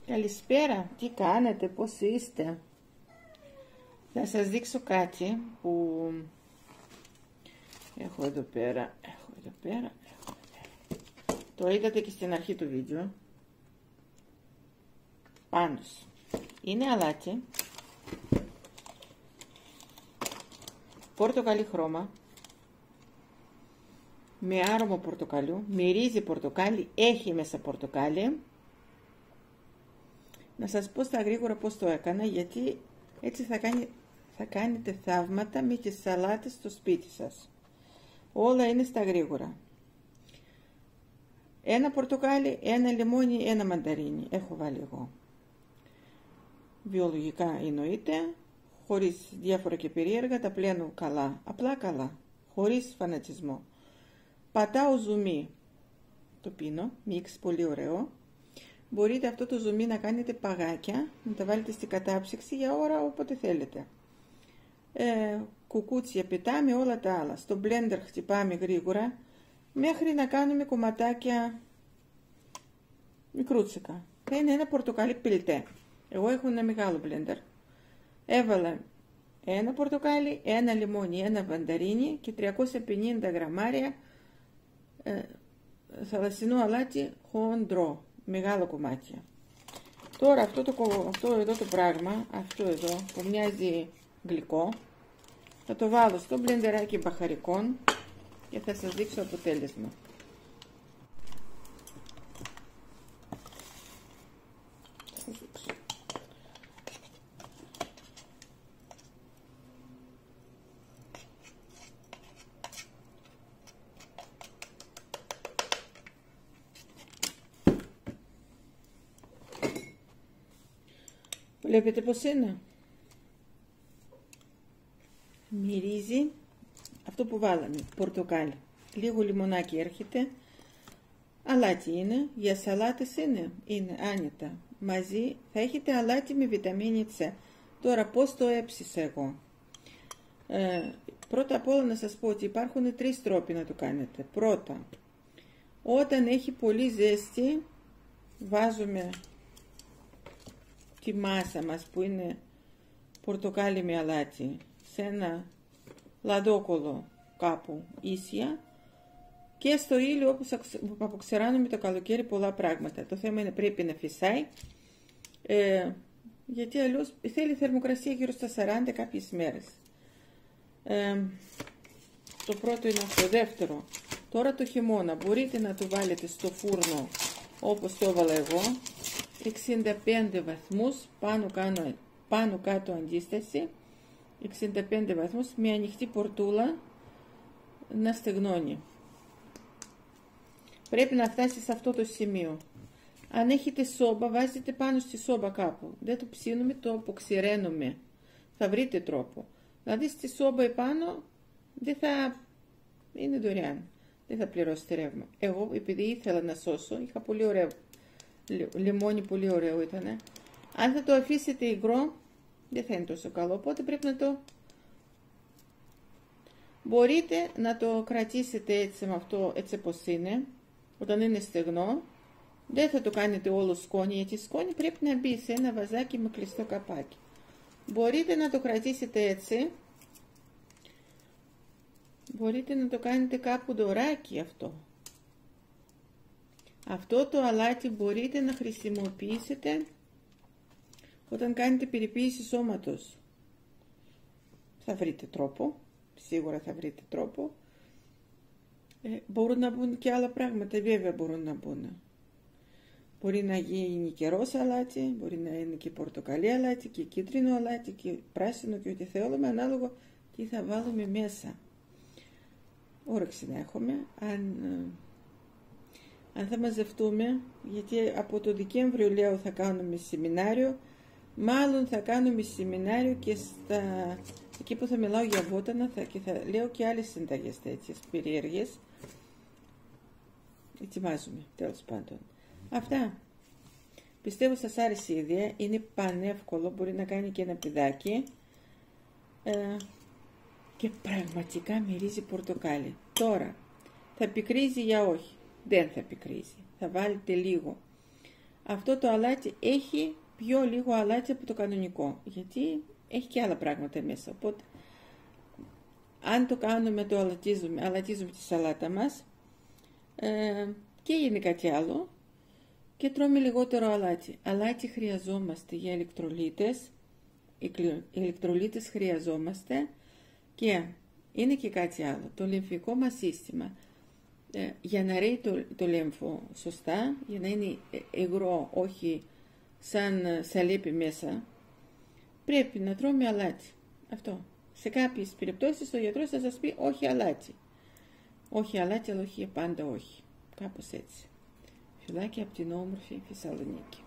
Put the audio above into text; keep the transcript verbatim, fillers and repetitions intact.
Καλησπέρα, τι κάνετε, πώς είστε? Θα σας δείξω κάτι που έχω εδώ πέρα, έχω εδώ πέρα, έχω εδώ πέρα. Το είδατε και στην αρχή του βίντεο. Πάντως, είναι αλάτι, πορτοκαλί χρώμα, με άρωμα πορτοκαλιού, μυρίζει πορτοκάλι, έχει μέσα πορτοκάλι. Να σας πω στα γρήγορα πώς το έκανα, γιατί έτσι θα, κάνει, θα κάνετε θαύματα με τις σαλάτες στο σπίτι σας. Όλα είναι στα γρήγορα. Ένα πορτοκάλι, ένα λιμόνι, ένα μανταρίνι έχω βάλει εγώ. Βιολογικά εννοείται, χωρίς διάφορα και περίεργα, τα πλένω καλά, απλά καλά, χωρίς φανατισμό. Πατάω ζουμί, το πίνω, μίξ πολύ ωραίο. Μπορείτε αυτό το ζουμί να κάνετε παγάκια, να τα βάλετε στην κατάψυξη για ώρα όποτε θέλετε. Ε, κουκούτσια πετάμε, όλα τα άλλα. Στο μπλέντερ χτυπάμε γρήγορα, μέχρι να κάνουμε κομματάκια μικρούτσικα. Θα είναι ένα πορτοκάλι πιλτέ. Εγώ έχω ένα μεγάλο μπλέντερ. Έβαλα ένα πορτοκάλι, ένα λιμόνι, ένα μανταρίνι και τριακόσια πενήντα γραμμάρια ε, θαλασσινό αλάτι χοντρό. Μεγάλο κομμάτια. Τώρα αυτό, το, αυτό εδώ το πράγμα, αυτό εδώ που μοιάζει γλυκό, θα το βάλω στο μπλεντεράκι μπαχαρικών και θα σας δείξω αποτέλεσμα. Θα σας δείξω. Βλέπετε πως είναι. Μυρίζει αυτό που βάλαμε, πορτοκάλι. Λίγο λιμονάκι έρχεται. Αλάτι είναι, για σαλάτες είναι, είναι άνετα. Μαζί θα έχετε αλάτι με βιταμίνη C. Τώρα πώς το έψησα εγώ. Ε, πρώτα απ' όλα να σας πω ότι υπάρχουν τρεις τρόποι να το κάνετε. Πρώτα, όταν έχει πολύ ζέστη, βάζουμε τη μάσα μας που είναι πορτοκάλι με αλάτι σε ένα λαδόκολο κάπου ίσια και στο ήλιο όπως αποξεράνουμε το καλοκαίρι πολλά πράγματα. Το θέμα είναι πρέπει να φυσάει, ε, γιατί αλλιώς θέλει θερμοκρασία γύρω στα σαράντα κάποιες μέρες. Ε, το πρώτο είναι αυτό. Δεύτερο, τώρα το χειμώνα μπορείτε να το βάλετε στο φούρνο όπως το έβαλα εγώ, εξήντα πέντε βαθμούς, πάνω, κάνω, πάνω κάτω αντίσταση, εξήντα πέντε βαθμούς, με ανοιχτή πορτούλα να στεγνώνει. Πρέπει να φτάσει σε αυτό το σημείο. Αν έχετε σόμπα, βάζετε πάνω στη σόμπα κάπου. Δεν το ψήνουμε, το αποξηραίνουμε. Θα βρείτε τρόπο. Δηλαδή στη σόμπα επάνω δεν θα είναι δωρεάν. Δεν θα πληρώσετε ρεύμα. Εγώ επειδή ήθελα να σώσω, είχα πολύ ωραίο λιμόνι, πολύ ωραίο ήταν. Αν θα το αφήσετε υγρό, δεν θα είναι τόσο καλό. Οπότε πρέπει να το... Μπορείτε να το κρατήσετε έτσι με αυτό, έτσι όπως είναι. Όταν είναι στεγνό, δεν θα το κάνετε όλο σκόνη, γιατί σκόνη πρέπει να μπει σε ένα βαζάκι με κλειστό καπάκι. Μπορείτε να το κρατήσετε έτσι. Μπορείτε να το κάνετε κάπου δωράκι αυτό. Αυτό το αλάτι μπορείτε να χρησιμοποιήσετε όταν κάνετε περιποίηση σώματος. Θα βρείτε τρόπο, σίγουρα θα βρείτε τρόπο. Ε, μπορούν να μπουν και άλλα πράγματα, βέβαια μπορούν να μπουν. Μπορεί να γίνει καιρός αλάτι, μπορεί να είναι και πορτοκαλί αλάτι, και κίτρινο αλάτι, και πράσινο και ό,τι θέλουμε, ανάλογα τι θα βάλουμε μέσα. Όρεξη να έχουμε. Αν... Αν θα μαζευτούμε, γιατί από το Δεκέμβριο λέω θα κάνουμε σεμινάριο, μάλλον θα κάνουμε σεμινάριο και στα, εκεί που θα μιλάω για βότανα θα, και θα λέω και άλλες συνταγές τέτοιες περίεργες. Ετοιμάζουμε, τέλος πάντων. Αυτά. Πιστεύω σας άρεσε η ιδέα, είναι πανεύκολο, μπορεί να κάνει και ένα παιδάκι. Ε, και πραγματικά μυρίζει πορτοκάλι. Τώρα, θα πικρίζει για όχι. Δεν θα πικρίζει. Θα βάλετε λίγο αυτό το αλάτι έχει πιο λίγο αλάτι από το κανονικό, γιατί έχει και άλλα πράγματα μέσα. Οπότε, αν το κάνουμε, το αλατίζουμε, αλατίζουμε τη σαλάτα μας ε, και γίνει κάτι άλλο και τρώμε λιγότερο αλάτι. Αλάτι χρειαζόμαστε για ηλεκτρολίτες, ηλεκτρολίτες χρειαζόμαστε και είναι και κάτι άλλο. Το λιμφικό μας σύστημα, ε, για να ρέει το, το λέμφο σωστά, για να είναι υγρό, όχι σαν σαλίπι μέσα, πρέπει να τρώμε αλάτι. Αυτό. Σε κάποιες περιπτώσεις ο γιατρός θα σας πει όχι αλάτι. Όχι αλάτι, αλλά όχι πάντα όχι. Κάπως έτσι. Φιλάκια από την όμορφη Θεσσαλονίκη.